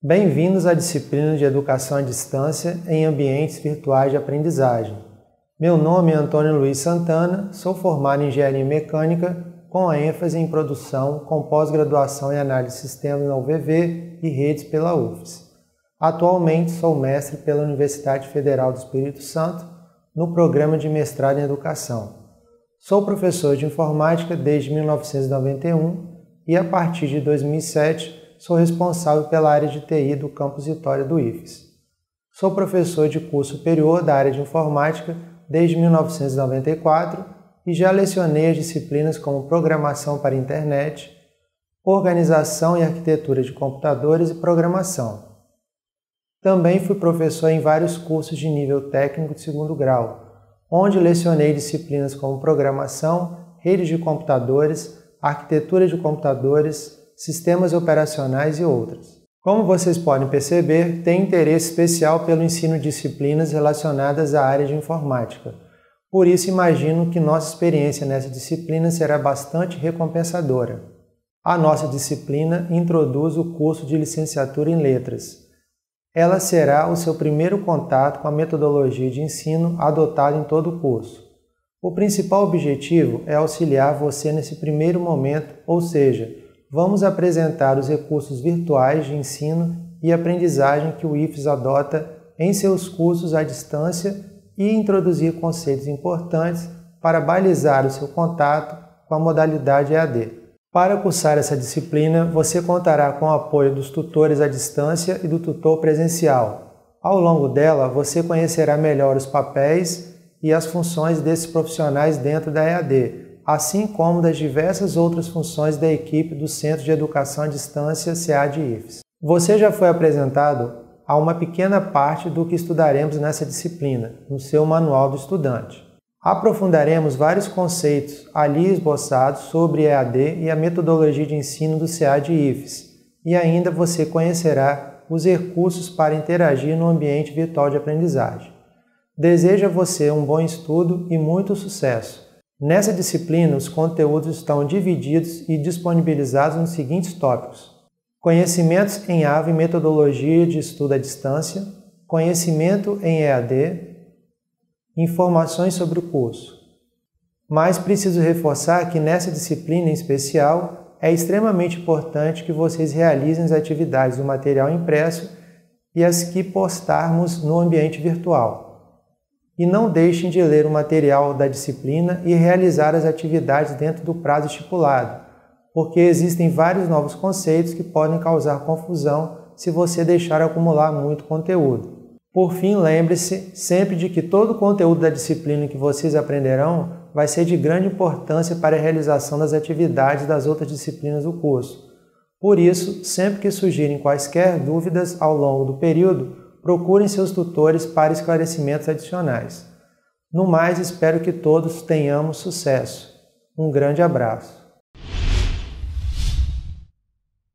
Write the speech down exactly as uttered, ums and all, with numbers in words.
Bem-vindos à disciplina de Educação à Distância em Ambientes Virtuais de Aprendizagem. Meu nome é Antônio Luiz Santana, sou formado em Engenharia Mecânica com a ênfase em Produção com pós-graduação em Análise de Sistemas na U V V e Redes pela U F S. Atualmente sou mestre pela Universidade Federal do Espírito Santo no Programa de Mestrado em Educação. Sou professor de Informática desde mil novecentos e noventa e um e a partir de dois mil e sete sou responsável pela área de T I do Campus Vitória do I F S. Sou professor de curso superior da área de Informática desde mil novecentos e noventa e quatro e já lecionei as disciplinas como Programação para a Internet, Organização e Arquitetura de Computadores e Programação. Também fui professor em vários cursos de nível técnico de segundo grau, onde lecionei disciplinas como Programação, Redes de Computadores, Arquitetura de Computadores, Sistemas operacionais e outras. Como vocês podem perceber, tenho interesse especial pelo ensino de disciplinas relacionadas à área de informática. Por isso, imagino que nossa experiência nessa disciplina será bastante recompensadora. A nossa disciplina introduz o curso de licenciatura em letras. Ela será o seu primeiro contato com a metodologia de ensino adotada em todo o curso. O principal objetivo é auxiliar você nesse primeiro momento, ou seja, vamos apresentar os recursos virtuais de ensino e aprendizagem que o I F S adota em seus cursos à distância e introduzir conceitos importantes para balizar o seu contato com a modalidade E A D. Para cursar essa disciplina, você contará com o apoio dos tutores à distância e do tutor presencial. Ao longo dela, você conhecerá melhor os papéis e as funções desses profissionais dentro da E A D, assim como das diversas outras funções da equipe do Centro de Educação à Distância C A D I F S. Você já foi apresentado a uma pequena parte do que estudaremos nessa disciplina, no seu Manual do Estudante. Aprofundaremos vários conceitos ali esboçados sobre E A D e a metodologia de ensino do C A D I F S, e ainda você conhecerá os recursos para interagir no ambiente virtual de aprendizagem. Desejo a você um bom estudo e muito sucesso! Nessa disciplina, os conteúdos estão divididos e disponibilizados nos seguintes tópicos: Conhecimentos em A V e Metodologia de Estudo à Distância, Conhecimento em E A D, Informações sobre o curso. Mas preciso reforçar que nessa disciplina em especial é extremamente importante que vocês realizem as atividades do material impresso e as que postarmos no ambiente virtual. E não deixem de ler o material da disciplina e realizar as atividades dentro do prazo estipulado, porque existem vários novos conceitos que podem causar confusão se você deixar acumular muito conteúdo. Por fim, lembre-se sempre de que todo o conteúdo da disciplina que vocês aprenderão vai ser de grande importância para a realização das atividades das outras disciplinas do curso. Por isso, sempre que surgirem quaisquer dúvidas ao longo do período, procurem seus tutores para esclarecimentos adicionais. No mais, espero que todos tenhamos sucesso. Um grande abraço.